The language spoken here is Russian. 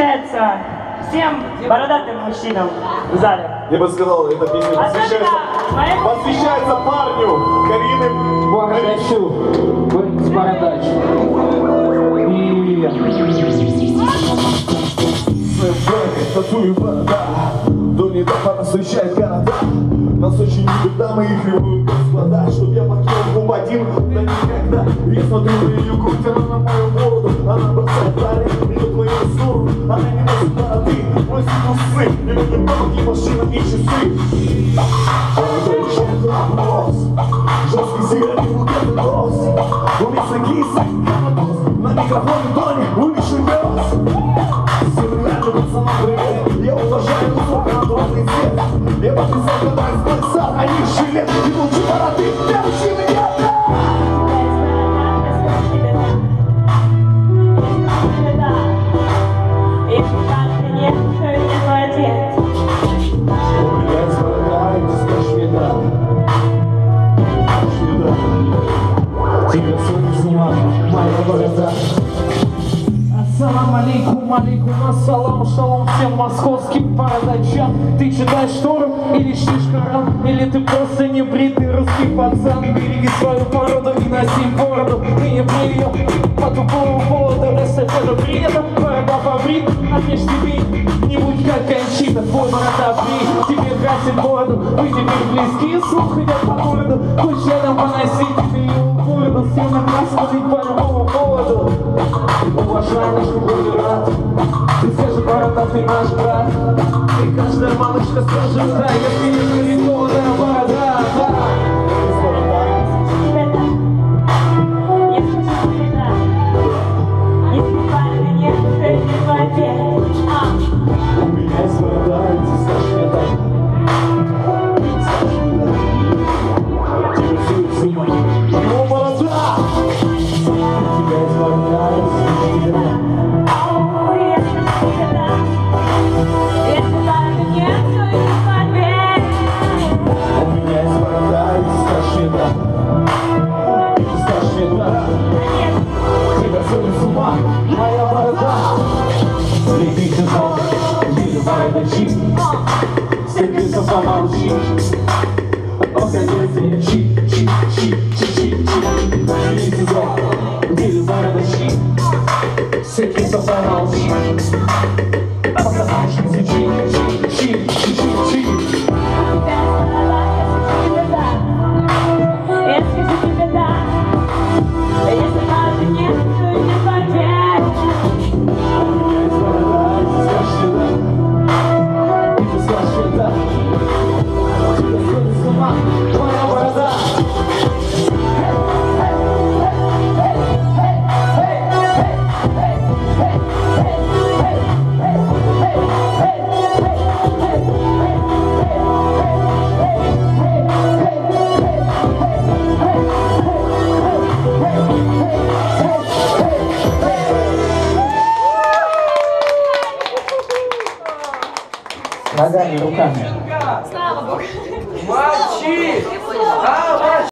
посвящается всем бородатым мужчинам в зале. Я бы сказал, эта песня посвящается парню Карины Бородачу. Быть бородач. Татую борода, до недавно насыщает города. Нас очень любят дамы и ревнуют господа, чтоб я покинул клуб один, да никогда. Я смотрю на ее грудь, она на мою бороду, она бросает парень, идет в мою сторону. Она не носит бороды, носит усы, и любит бабки, машина и часы. Жесткий сигарет, букет роз, умница киса, на микрофоне Тони, уличный пес. Пацанам привет, я уважаю высоконатрольный цвет. Я подписал, когда из бойца, а не жилет. И лучше бороды, держи меня, да! Если так нет, то это твой ответ. У меня есть борода, и ты скажешь мне да. Скажешь мне да. Тебя сегодня снимала моя борода. Ассалам алейкум, алейкум ассалам, шалом всем московским бородачам. Ты читаешь Тору или чтишь Коран, или ты просто не бритый русский пацан? Береги свою бороду и носи бороду, ты не брей ее по тупому поводу. Эстафета принята, борода побрит, отмечь тебе, не будь как Кончита, твой борода бри, тебе красит бороду. Вы теперь близкие, слух идет по городу, хоть рядом поносить ты его бороду, сильно красный по любому поводу. Уважаемый брат, ты скажи, борода, ты наш брат. И каждая малышка скажет да, если не нарисованная борода, да. Я скажу тебе да. Если парня нет, то это твой ответ. У меня есть борода, и ты скажешь мне да. Ты скажешь мне да. Тебя все снимать. Его борода! У тебя есть борода, и ты скажешь мне да. Моя борода. Слепи сезон, виды бородачи. Степится помолчи. Обходите чи-чи-чи-чи-чи-чи. Слепи сезон, виды бородачи. Степится помолчи. Обходите чи-чи-чи-чи-чи. Ногами, руками. Слава Богу. Молчи!